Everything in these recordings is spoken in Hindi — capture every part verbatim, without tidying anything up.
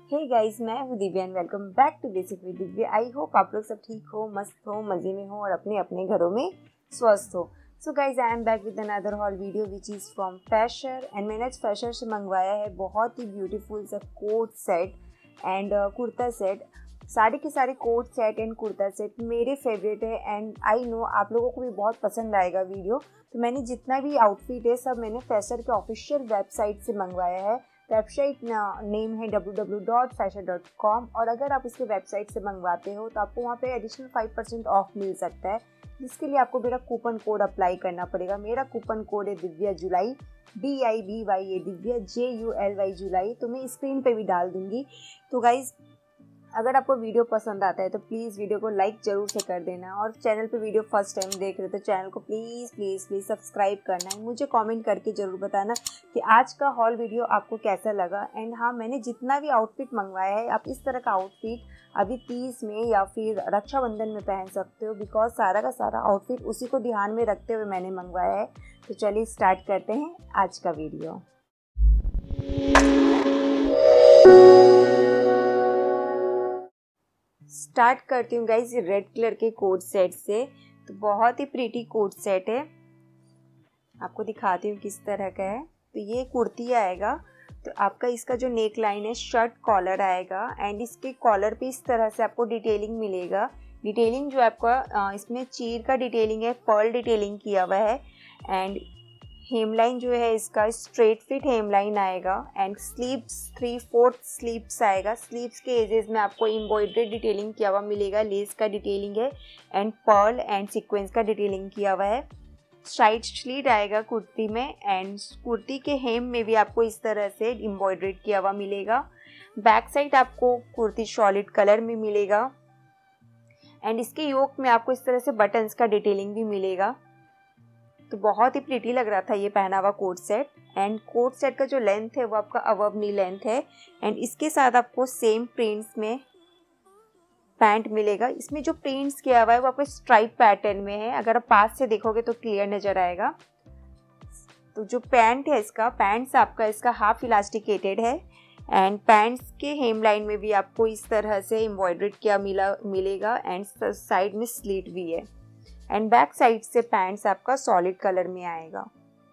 हे गाइस, मैं हूँ Divya and welcome back to basic with Divya. I hope आप लोग सब ठीक हो, मस्त हो, मज़े में हो और अपने अपने घरों में स्वस्थ हो। So guys, I am back with another haul video which is from Fashor and मैंने आज फैशर से मंगवाया है बहुत ही ब्यूटीफुल सा coat set and kurta set. सारे के सारे coat set and kurta set मेरे फेवरेट है एंड आई नो आप लोगों को भी बहुत पसंद आएगा वीडियो। तो मैंने जितना भी आउटफिट है सब मैंने फैशर के ऑफिशियल वेबसाइट से मंगवाया है। वेबसाइट नेम है W W W dot Fashor dot com और अगर आप इसके वेबसाइट से मंगवाते हो तो आपको वहाँ पे एडिशनल फाइव परसेंट ऑफ मिल सकता है, जिसके लिए आपको मेरा कूपन कोड अप्लाई करना पड़ेगा। मेरा कूपन कोड है Divya July, D I B Y A Divya J U L Y July. तो मैं स्क्रीन पे भी डाल दूँगी। तो गाइज़, अगर आपको वीडियो पसंद आता है तो प्लीज़ वीडियो को लाइक ज़रूर से कर देना और चैनल पे वीडियो फर्स्ट टाइम देख रहे हो तो चैनल को प्लीज़ प्लीज़ प्लीज़ सब्सक्राइब करना है। मुझे कमेंट करके ज़रूर बताना कि आज का हॉल वीडियो आपको कैसा लगा। एंड हाँ, मैंने जितना भी आउटफिट मंगवाया है आप इस तरह का आउटफिट अभी तीस में या फिर रक्षाबंधन में पहन सकते हो, बिकॉज सारा का सारा आउटफिट उसी को ध्यान में रखते हुए मैंने मंगवाया है। तो चलिए स्टार्ट करते हैं आज का वीडियो। स्टार्ट करती हूँ गाइज रेड कलर के कोट सेट से। तो बहुत ही प्रीटी कोट सेट है, आपको दिखाती हूँ किस तरह का है। तो ये कुर्ती आएगा, तो आपका इसका जो नेक लाइन है शर्ट कॉलर आएगा एंड इसके कॉलर पे इस तरह से आपको डिटेलिंग मिलेगा। डिटेलिंग जो आपका इसमें चीर का डिटेलिंग है, पर्ल डिटेलिंग किया हुआ है एंड हेमलाइन जो है इसका स्ट्रेट फिट हेमलाइन आएगा and sleeves three fourth sleeves आएगा। स्लीव्स के एजेस में आपको एम्ब्रॉयडरी डिटेलिंग किया हुआ मिलेगा, लेस का डिटेलिंग है एंड पर्ल एंड सीक्वेंस का डिटेलिंग किया हुआ है। साइड स्लीट आएगा कुर्ती में एंड कुर्ती के हेम में भी आपको इस तरह से एम्ब्रॉयडरी किया हुआ मिलेगा। बैक साइड आपको कुर्ती सॉलिड कलर में मिलेगा एंड इसके योक में आपको इस तरह से बटन्स का डिटेलिंग भी मिलेगा। तो बहुत ही प्रीटी लग रहा था ये पहना हुआ coat set and coat set का जो लेंथ है वो आपका अबव नी लेंथ है एंड इसके साथ आपको सेम प्रिंट्स में पैंट मिलेगा। इसमें जो प्रिंट्स किया हुआ है वो आपको स्ट्राइप पैटर्न में है, अगर आप पास से देखोगे तो क्लियर नज़र आएगा। तो जो पैंट है इसका पैंट्स आपका इसका हाफ इलास्टिकेटेड है एंड पैंट्स के हेम लाइन में भी आपको इस तरह से एम्ब्रॉयडरी किया मिला मिलेगा एंड साइड में स्लीट भी है एंड बैक साइड से पैंट्स आपका सॉलिड कलर में आएगा।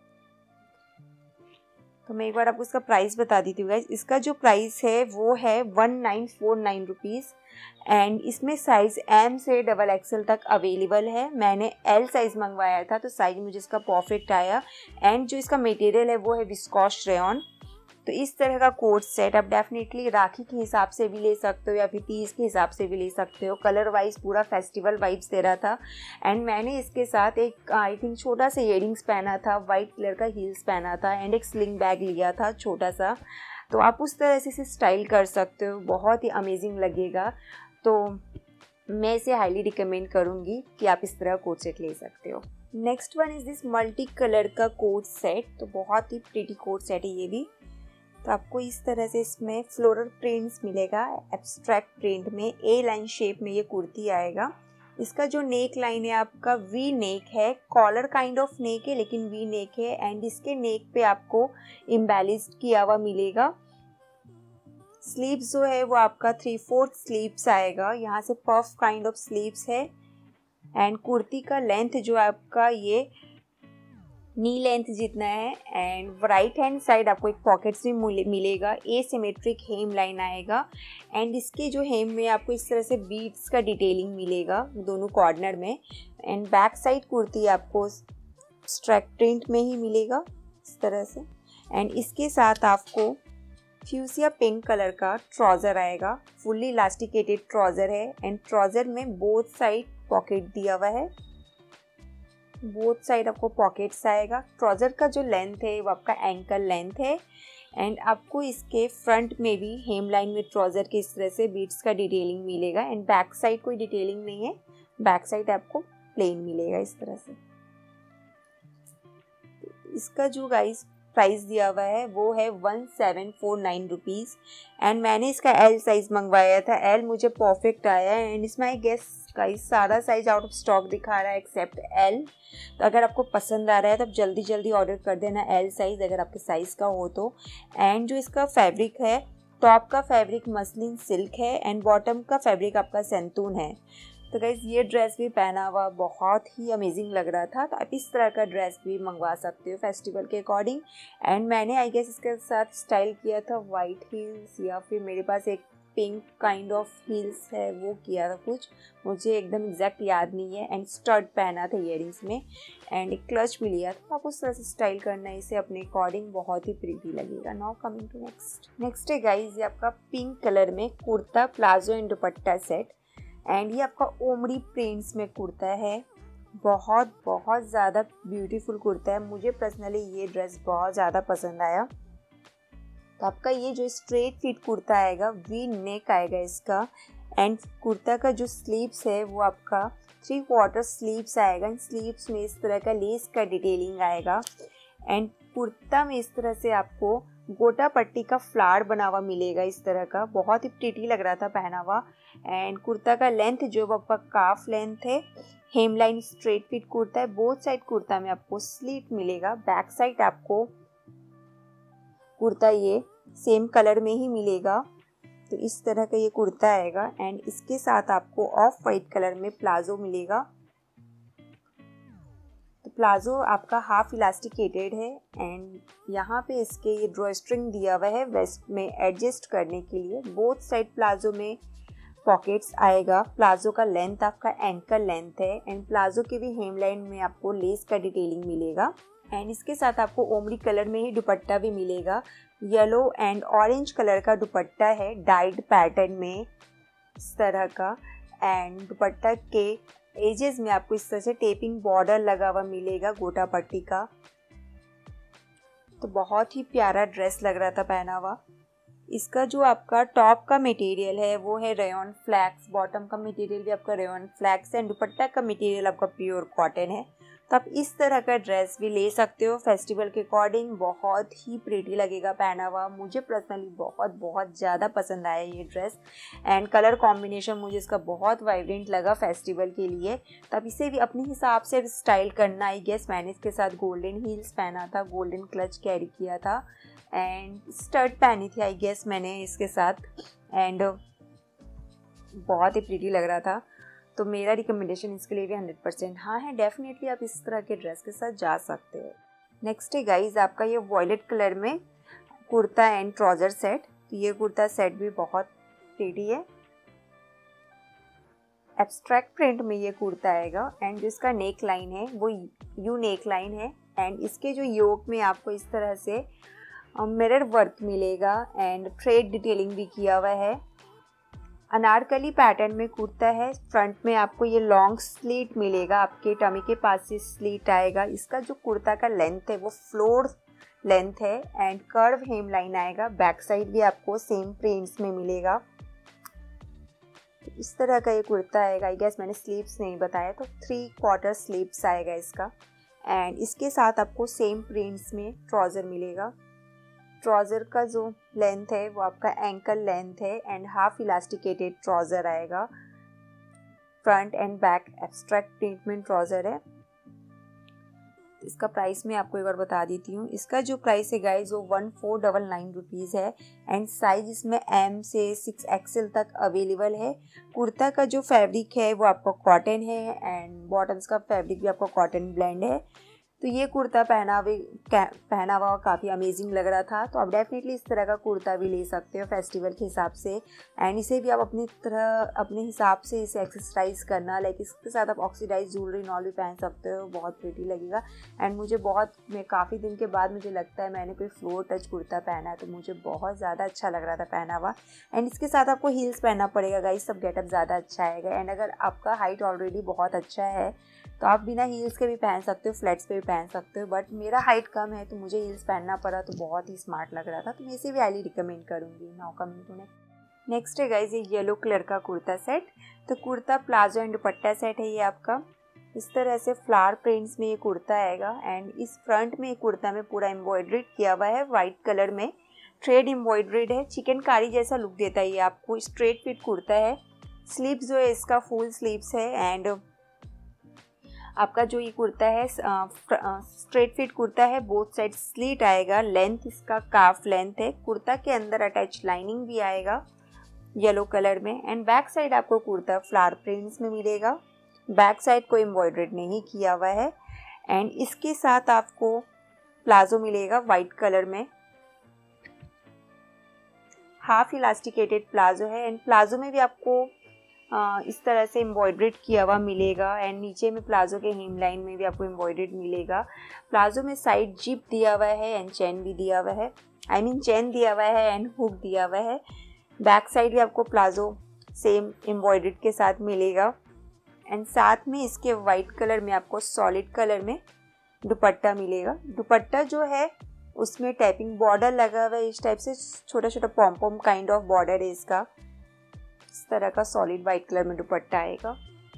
तो मैं एक बार आपको इसका प्राइस बता देती हूँ गाइस। इसका जो प्राइस है वो है one nine four nine rupees and इसमें साइज़ एम से डबल एक्सएल तक अवेलेबल है। मैंने एल साइज़ मंगवाया था तो साइज़ मुझे इसका परफेक्ट आया एंड जो इसका मटेरियल है वो है विस्कॉस रेयॉन। तो इस तरह का कोट सेट आप डेफिनेटली राखी के हिसाब से भी ले सकते हो या फिर तीज के हिसाब से भी ले सकते हो। कलर वाइज पूरा फेस्टिवल वाइब्स दे रहा था एंड मैंने इसके साथ एक आई थिंक छोटा सा इयरिंग्स पहना था, वाइट कलर का हील्स पहना था एंड एक स्लिंग बैग लिया था छोटा सा। तो आप उस तरह से इसे स्टाइल कर सकते हो, बहुत ही अमेजिंग लगेगा। तो मैं इसे हाईली रिकमेंड करूँगी कि आप इस तरह कोट सेट ले सकते हो। Next one is this multi colour का कोट सेट। तो बहुत ही प्रीटी कोट सेट है ये भी। तो आपको इस तरह से इसमें फ्लोरल प्रिंट्स मिलेगा, एब्स्ट्रैक्ट प्रिंट में ए लाइन शेप में ये कुर्ती आएगा। इसका जो नेक लाइन है आपका वी नेक है, कॉलर काइंड ऑफ नेक है लेकिन वी नेक है एंड इसके नेक पे आपको एम्बेलिश्ड किया हुआ मिलेगा। स्लीव्स जो है वो आपका थ्री फोर्थ स्लीव्स आएगा, यहाँ से पफ काइंड ऑफ स्लीव्स है एंड कुर्ती का लेंथ जो आपका ये नी लेंथ जितना है एंड राइट हैंड साइड आपको एक पॉकेट्स भी मिलेगा। ए सिमेट्रिक हेम लाइन आएगा एंड इसके जो हेम में आपको इस तरह से बीड्स का डिटेलिंग मिलेगा दोनों कॉर्नर में एंड बैक साइड कुर्ती आपको स्ट्रैक प्रिंट में ही मिलेगा इस तरह से एंड इसके साथ आपको फ्यूसिया पिंक कलर का ट्राउज़र आएगा। फुल्ली इलास्टिकेटेड ट्राउज़र है एंड ट्राउज़र में बोथ साइड पॉकेट दिया हुआ है, बोथ साइड आपको पॉकेट्स आएगा। ट्राउज़र का जो लेंथ है वो आपका एंकल लेंथ है एंड आपको इसके फ्रंट में भी हेम लाइन में ट्राउज़र के इस तरह से बीट्स का डिटेलिंग मिलेगा एंड बैक साइड कोई डिटेलिंग नहीं है, बैक साइड आपको प्लेन मिलेगा इस तरह से। इसका जो गाइस प्राइस दिया हुआ है वो है one seven four nine rupees and मैंने इसका एल साइज़ मंगवाया था। एल मुझे परफेक्ट आया है एंड इसमें आई गेस गाइस सारा साइज़ आउट ऑफ स्टॉक दिखा रहा है एक्सेप्ट एल। तो अगर आपको पसंद आ रहा है तो आप जल्दी जल्दी ऑर्डर कर देना एल साइज़ अगर आपके साइज़ का हो तो। एंड जो इसका फैब्रिक है टॉप का फैब्रिक मसलिन सिल्क है एंड बॉटम का फैब्रिक आपका सेंतून है। तो गाइज ये ड्रेस भी पहना हुआ बहुत ही अमेजिंग लग रहा था, तो आप इस तरह का ड्रेस भी मंगवा सकते हो फेस्टिवल के अकॉर्डिंग। एंड मैंने आई गेस इसके साथ स्टाइल किया था वाइट हील्स, या फिर मेरे पास एक पिंक काइंड ऑफ हील्स है वो किया था कुछ, मुझे एकदम एग्जैक्ट याद नहीं है। एंड स्टड पहना था ईयरिंग्स में एंड एक क्लच भी लिया था। आप उस तरह से स्टाइल करना है इसे अपने अकॉर्डिंग, बहुत ही प्रीटी लगेगा। Now coming to next next है गाइज ये आपका पिंक कलर में kurta palazzo and dupatta set, and ये आपका ओमरी प्रिंट्स में कुर्ता है। बहुत बहुत ज़्यादा ब्यूटीफुल कुर्ता है, मुझे पर्सनली ये ड्रेस बहुत ज़्यादा पसंद आया। तो आपका ये जो स्ट्रेट फिट कुर्ता आएगा, वी नेक आएगा इसका, एंड कुर्ता का जो स्लीव्स है वो आपका थ्री क्वार्टर स्लीव्स आएगा। इन स्लीव्स में इस तरह का लेस का डिटेलिंग आएगा एंड कुर्ता में इस तरह से आपको गोटा पट्टी का फ्लावर बना हुआ मिलेगा इस तरह का, बहुत ही प्रीटी लग रहा था पहना हुआ। एंड कुर्ता का लेंथ जो आपका काफ लेंथ है, हेमलाइन स्ट्रेट फिट कुर्ता है। बोथ साइड कुर्ता में आपको स्लीट मिलेगा, बैक साइड आपको कुर्ता ये सेम कलर में ही मिलेगा। तो इस तरह का ये कुर्ता आएगा एंड इसके साथ आपको ऑफ वाइट कलर में प्लाजो मिलेगा। तो प्लाजो आपका हाफ इलास्टिकेटेड है एंड यहाँ पे इसके ये ड्रॉ स्ट्रिंग दिया हुआ है वेस्ट में एडजस्ट करने के लिए। बोथ साइड प्लाजो में पॉकेट्स आएगा। प्लाजो का लेंथ आपका एंकल लेंथ है एंड प्लाजो के भी हेमलाइन में आपको लेस का डिटेलिंग मिलेगा। एंड इसके साथ आपको ओमरी कलर में ही दुपट्टा भी मिलेगा। येलो एंड ऑरेंज कलर का दुपट्टा है डाइड पैटर्न में इस तरह का, एंड दुपट्टा के एजेस में आपको इस तरह से टेपिंग बॉर्डर लगा हुआ मिलेगा गोटा पट्टी का। तो बहुत ही प्यारा ड्रेस लग रहा था पहना हुआ। इसका जो आपका टॉप का मटेरियल है वो है रेयॉन फ्लैक्स, बॉटम का मटेरियल भी आपका रेयॉन फ्लैक्स एंड दुपट्टा का मटेरियल आपका प्योर कॉटन है। तो आप इस तरह का ड्रेस भी ले सकते हो फेस्टिवल के अकॉर्डिंग, बहुत ही प्रीटी लगेगा पहना हुआ। मुझे पर्सनली बहुत बहुत ज़्यादा पसंद आया ये ड्रेस एंड कलर कॉम्बिनेशन मुझे इसका बहुत वाइब्रेंट लगा फेस्टिवल के लिए। तो आप इसे भी अपने हिसाब से स्टाइल करना। आई गेस मैंने इसके साथ गोल्डन हील्स पहना था, गोल्डन क्लच कैरी किया था एंड स्टर्ट पहनी थी आई गेस मैंने इसके साथ, एंड बहुत ही प्रीटी लग रहा था। तो मेरा रिकमेंडेशन इसके लिए भी हंड्रेड परसेंट हाँ है, डेफिनेटली आप इस तरह के ड्रेस के साथ जा सकते हो। नेक्स्ट है गाइज आपका ये वॉयलेट कलर में कुर्ता एंड ट्राउजर सेट। तो ये कुर्ता सेट भी बहुत प्रीटी है, एब्स्ट्रैक्ट प्रिंट में ये कुर्ता आएगा एंड जो इसका नेक लाइन है वो यू नेक लाइन है एंड इसके जो योक में आपको इस तरह से मिरर वर्क मिलेगा एंड थ्रेड डिटेलिंग भी किया हुआ है। अनारकली पैटर्न में कुर्ता है, फ्रंट में आपको ये लॉन्ग स्लीट मिलेगा, आपके टमी के पास से स्लीट आएगा। इसका जो कुर्ता का लेंथ है वो फ्लोर लेंथ है एंड कर्व हेम लाइन आएगा। बैक साइड भी आपको सेम प्रिंट्स में मिलेगा। तो इस तरह का ये कुर्ता आएगा। आई गेस मैंने स्लीव्स नहीं बताया, तो थ्री क्वार्टर स्लीव्स आएगा इसका एंड इसके साथ आपको सेम प्रिंट्स में ट्राउज़र मिलेगा। ट्राउज़र का जो लेंथ है वो आपका एंकल लेंथ है एंड हाफ इलास्टिकेटेड ट्राउज़र आएगा। Front and back abstract print में ट्राउज़र है। इसका प्राइस मैं आपको एक बार बता देती हूँ। इसका जो प्राइस है गाइज वो one four double nine rupees है एंड साइज इसमें एम से सिक्स एक्सएल तक अवेलेबल है। कुर्ता का जो फैब्रिक है वो आपका कॉटन है एंड बॉटम्स का फैब्रिक भी आपका कॉटन ब्लेंड है। तो ये कुर्ता पहना हुआ पहना हुआ काफ़ी अमेजिंग लग रहा था। तो आप डेफिनेटली इस तरह का कुर्ता भी ले सकते हो फेस्टिवल के हिसाब से एंड इसे भी आप अपनी तरह अपने हिसाब से इसे एक्सरसाइज करना, लाइक इसके साथ आप ऑक्सीडाइज ज्वेलरी नॉल भी पहन सकते हो, बहुत प्रीटी लगेगा। एंड मुझे बहुत मैं काफ़ी दिन के बाद मुझे लगता है मैंने कोई फ्लोर टच कुर्ता पहना है, तो मुझे बहुत ज़्यादा अच्छा लग रहा था पहना हुआ। एंड इसके साथ आपको हील्स पहनना पड़ेगा गाइस, सब गेटअप ज़्यादा अच्छा आएगा। एंड अगर आपका हाइट ऑलरेडी बहुत अच्छा है तो आप बिना हील्स के भी पहन सकते हो, फ्लैट्स पे भी पहन सकते हो, बट मेरा हाइट कम है तो मुझे हील्स पहनना पड़ा, तो बहुत ही स्मार्ट लग रहा था, तो मैं इसे भी हाईली रिकमेंड करूँगी। Now coming to next next है गाइस ये येलो कलर का कुर्ता सेट। तो kurta palazzo and dupatta set है ये आपका। इस तरह से फ्लावर प्रिंट्स में ये कुर्ता आएगा एंड इस फ्रंट में कुर्ता में पूरा एम्ब्रॉयड्री किया हुआ है वाइट कलर में, थ्रेड एम्ब्रॉयड्रीड है, चिकनकारी जैसा लुक देता है ये आपको। स्ट्रेट फिट कुर्ता है, स्लीव्स जो है इसका फुल स्लीव्स है एंड आपका जो ये कुर्ता है स्ट्रेट फिट कुर्ता है, बोथ साइड स्लीट आएगा, लेंथ इसका काफ लेंथ है। कुर्ता के अंदर अटैच लाइनिंग भी आएगा येलो कलर में। एंड बैक साइड आपको कुर्ता फ्लावर प्रिंट्स में मिलेगा, बैक साइड को एम्ब्रॉयडर्ड नहीं किया हुआ है। एंड इसके साथ आपको प्लाजो मिलेगा वाइट कलर में, हाफ इलास्टिकेटेड प्लाजो है। एंड प्लाजो में भी आपको आ, इस तरह से एम्ब्रॉयडर्ड किया हुआ मिलेगा। एंड नीचे में प्लाजो के हेम लाइन में भी आपको एम्ब्रॉयडर्ड मिलेगा। प्लाजो में साइड जिप दिया हुआ है एंड चैन भी दिया हुआ है, आई मीन चैन दिया हुआ है एंड हुक दिया हुआ है। बैक साइड भी आपको प्लाजो सेम एम्ब्रॉयडर्ड के साथ मिलेगा। एंड साथ में इसके वाइट कलर में आपको सॉलिड कलर में दुपट्टा मिलेगा। दुपट्टा जो है उसमें टाइपिंग बॉर्डर लगा हुआ है, इस टाइप से छोटा छोटा pom pom kind of border है इसका। इस तरह का सॉलिड वाइट कलर में दुपट्टा आएगा।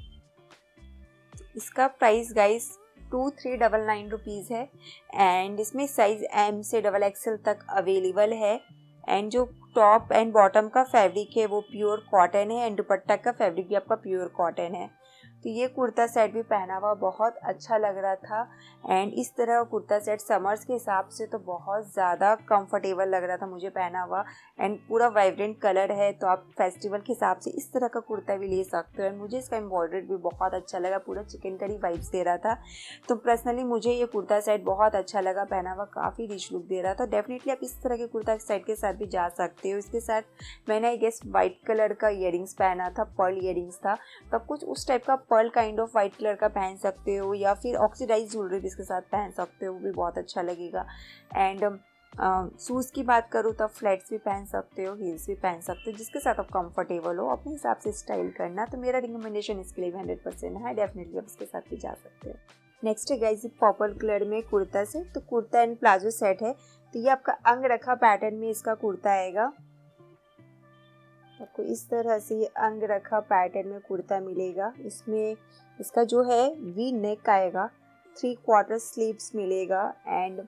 इसका price guys two three double nine rupees है। एंड इसमें साइज एम से डबल एक्सएल तक अवेलेबल है। एंड जो टॉप एंड बॉटम का फैब्रिक है वो प्योर कॉटन है एंड दुपट्टा का फैब्रिक भी आपका प्योर कॉटन है। तो ये कुर्ता सेट भी पहना हुआ बहुत अच्छा लग रहा था। एंड इस तरह का कुर्ता सेट समर्स के हिसाब से तो बहुत ज़्यादा कंफर्टेबल लग रहा था मुझे पहना हुआ। एंड पूरा वाइब्रेंट कलर है, तो आप फेस्टिवल के हिसाब से इस तरह का कुर्ता भी ले सकते हो। एंड मुझे इसका एम्ब्रॉयडरी भी बहुत अच्छा लगा, पूरा चिकन करी वाइब्स दे रहा था। तो पर्सनली मुझे ये कुर्ता सेट बहुत अच्छा लगा, पहना हुआ काफ़ी रिच लुक दे रहा था। डेफिनेटली आप इस तरह के कुर्ता सेट के साथ भी जा सकते हो। इसके साथ मैंने आई गेस वाइट कलर का ईयरिंग्स पहना था, पर्ल ईयरिंग्स था, तो आप कुछ उस टाइप का pearl kind of white colour का पहन सकते हो, या फिर ऑक्सीडाइज ज्वेलरी भी इसके साथ पहन सकते हो, वो भी बहुत अच्छा लगेगा। एंड शूज़ की बात करूँ तो फ्लैट्स भी पहन सकते हो, हील्स भी पहन सकते हो, जिसके साथ आप कंफर्टेबल हो, अपने हिसाब से स्टाइल करना। तो मेरा रिकमेंडेशन इसके लिए हंड्रेड परसेंट है, डेफिनेटली आप इसके साथ भी जा सकते हो। नेक्स्ट है गाइस पर्पल कलर में कुर्ता सेट। तो कुर्ता एंड प्लाजो सेट है। तो ये आपका अंग रखा पैटर्न में इसका कुर्ता आएगा। आपको इस तरह से ये अंग रखा पैटर्न में कुर्ता मिलेगा। इसमें इसका जो है वी नेक आएगा, थ्री क्वार्टर स्लीव्स मिलेगा। एंड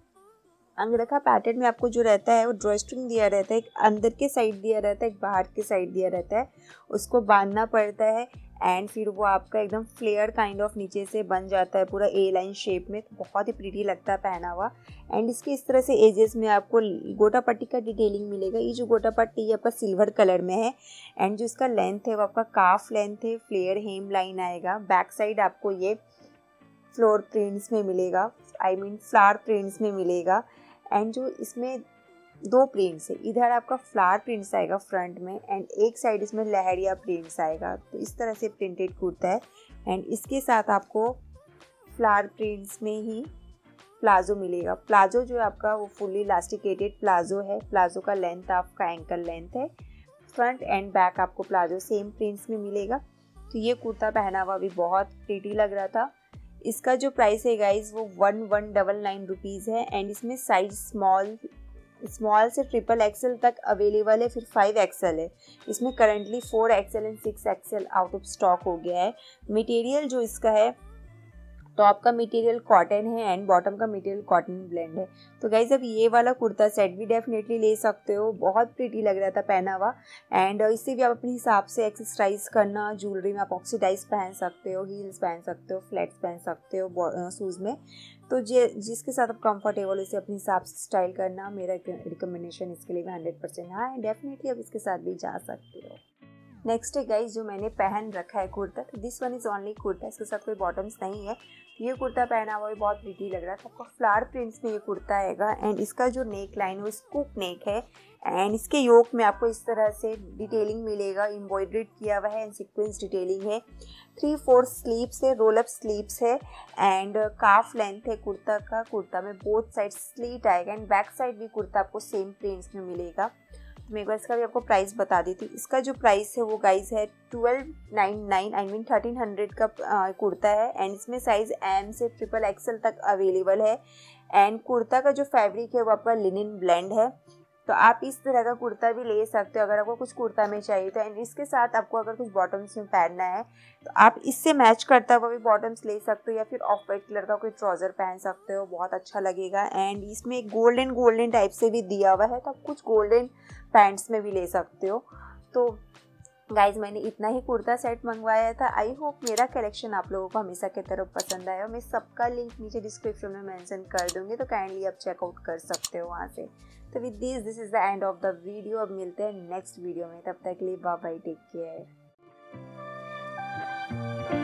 अंग रखा पैटर्न में आपको जो रहता है वो ड्रॉ स्ट्रिंग दिया रहता है, एक अंदर के साइड दिया रहता है, एक बाहर के साइड दिया रहता है, उसको बांधना पड़ता है। एंड फिर वो आपका एकदम फ्लेयर काइंड ऑफ नीचे से बन जाता है पूरा ए लाइन शेप में, तो बहुत ही प्रीटी लगता है पहना हुआ। एंड इसके इस तरह से एजेस में आपको गोटा पट्टी का डिटेलिंग मिलेगा। ये जो गोटा पट्टी है आपका सिल्वर कलर में है। एंड जो इसका लेंथ है वो आपका काफ लेंथ है, फ्लेयर हेम लाइन आएगा। बैक साइड आपको ये फ्लोर प्रिंट्स में मिलेगा, आई मीन फ्लावर प्रिंट्स में मिलेगा। एंड जो इसमें दो प्रिंट्स है, इधर आपका फ्लावर प्रिंट्स आएगा फ्रंट में, एंड एक साइड इसमें लहरिया प्रिंट्स आएगा। तो इस तरह से प्रिंटेड कुर्ता है। एंड इसके साथ आपको फ्लावर प्रिंट्स में ही प्लाजो मिलेगा। प्लाजो जो है आपका वो फुली इलास्टिकेटेड प्लाजो है। प्लाजो का लेंथ आपका एंकल लेंथ है। फ्रंट एंड बैक आपको प्लाजो सेम प्रिंट्स में मिलेगा। तो ये कुर्ता पहना हुआ भी बहुत प्रीटी लग रहा था। इसका जो प्राइस है गाइज वो one one double nine rupees है। एंड इसमें साइज स्मॉल स्मॉल से ट्रिपल एक्सएल तक अवेलेबल है, फिर फाइव एक्सएल है। इसमें currently four XL and six XL out of stock हो गया है। मटेरियल जो इसका है, टॉप का मटेरियल कॉटन है एंड बॉटम का मटेरियल कॉटन ब्लेंड है। तो गाइज अब ये वाला कुर्ता सेट भी डेफिनेटली ले सकते हो, बहुत प्रीटी लग रहा था पहना हुआ। एंड इससे भी आप अपने हिसाब से एक्सरसाइज करना, ज्वेलरी में आप ऑक्सीडाइज पहन सकते हो, हील्स पहन सकते हो, फ्लैट्स पहन सकते हो शूज़ में। तो जे जिसके साथ आप कंफर्टेबल इसे अपने हिसाब से स्टाइल करना, मेरा रिकमेंडेशन इसके लिए भी हंड्रेड परसेंट हाँ, डेफिनेटली आप इसके साथ भी जा सकते हो। नेक्स्ट है गाइज जो मैंने पहन रखा है कुर्ता, तो this one is only kurta, इसके साथ कोई बॉटम्स नहीं है। ये कुर्ता पहना हुआ भी बहुत प्रीटी लग रहा था। आपको फ्लावर प्रिंट्स में ये कुर्ता आएगा। एंड इसका जो नेक लाइन है वो स्कूप नेक है। एंड इसके योक में आपको इस तरह से डिटेलिंग मिलेगा, एम्ब्रॉयडर्ड किया हुआ है एंड सीक्वेंस डिटेलिंग है। थ्री फोर स्लीव्स है, रोल अप स्लीव्स है। एंड काफ लेंथ है कुर्ता का। कुर्ता में बोथ साइड स्लीट आएगा। एंड बैक साइड भी कुर्ता आपको सेम प्रिंट्स में मिलेगा। मैं एक बार इसका भी आपको प्राइस बता दी थी। इसका जो प्राइस है वो गाइस है twelve nine nine I mean thirteen hundred का कुर्ता है। एंड इसमें साइज़ एम से ट्रिपल एक्सएल तक अवेलेबल है। एंड कुर्ता का जो फैब्रिक है वो आपका लिनन ब्लेंड है। तो आप इस तरह का कुर्ता भी ले सकते हो अगर आपको कुछ कुर्ता में चाहिए तो। एंड इसके साथ आपको अगर कुछ बॉटम्स में पहनना है तो आप इससे मैच करता हुआ भी बॉटम्स ले सकते हो, या फिर ऑफ वाइट कलर का कोई ट्राउज़र पहन सकते हो, बहुत अच्छा लगेगा। एंड इसमें एक गोल्डन गोल्डन टाइप से भी दिया हुआ है, तो आप कुछ गोल्डन पैंट्स में भी ले सकते हो। तो गाइज मैंने इतना ही कुर्ता सेट मंगवाया था। आई होप मेरा कलेक्शन आप लोगों को हमेशा की तरफ पसंद आया। मैं सबका लिंक नीचे डिस्क्रिप्शन में मेंशन कर दूंगी, तो काइंडली आप चेकआउट कर सकते हो वहाँ से। तो with this this is the end of the video. अब मिलते हैं नेक्स्ट वीडियो में, तब तक के लिए बाय बाय, टेक केयर।